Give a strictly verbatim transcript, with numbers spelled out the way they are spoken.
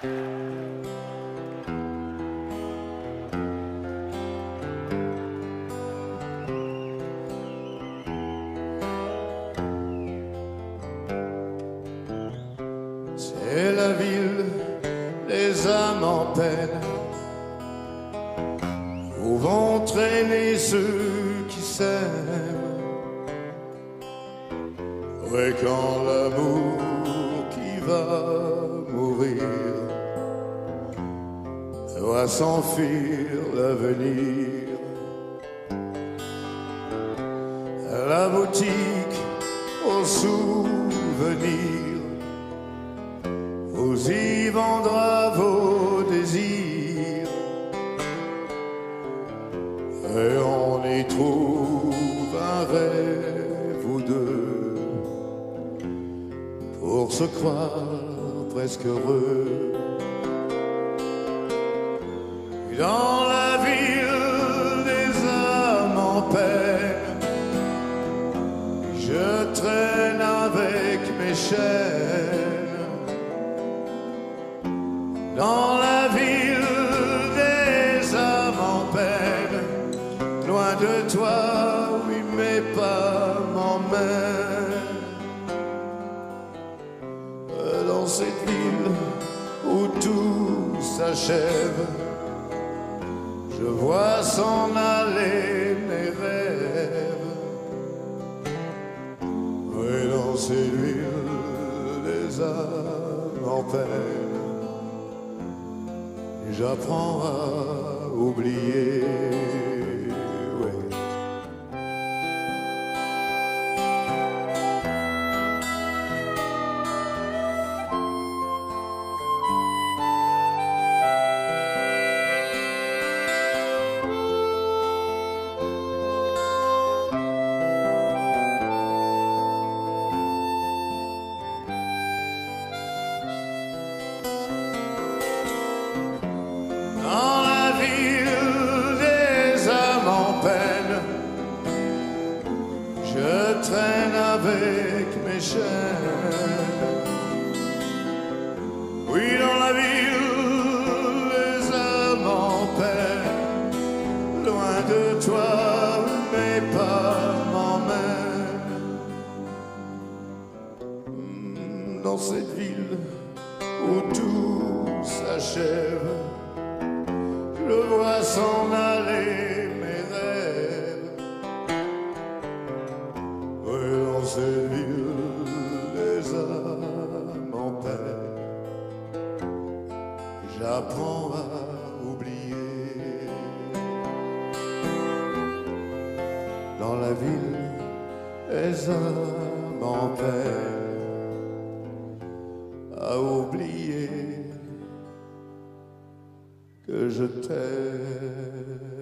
C'est la ville, les âmes en peine, où vont traîner ceux qui s'aiment. Ouais, quand l'amour qui va mourir doit s'enfuir l'avenir, la boutique aux souvenirs, vous y vendra vos désirs, et on y trouve un rêve ou deux pour se croire presque heureux. Dans la ville des âmes en peine, je traîne avec mes chaînes. Dans la ville des âmes en peine, loin de toi, oui, mes pas m'emmènent. Dans cette ville où tout s'achève, je vois s'en aller mes rêves. Oui, dans cette ville des âmes en peine, j'apprends à oublier. Ouais. Je traîne avec mes chaînes. Oui, dans la ville, les âmes en peine, loin de toi, mes pas m'emmènent. Dans cette ville où tout s'achève, je vois s'en aller mes rêves. Oui, dans cette ville des âmes en peine, j'apprends à oublier. Dans la ville des âmes en peine, à oublier que je t'aime.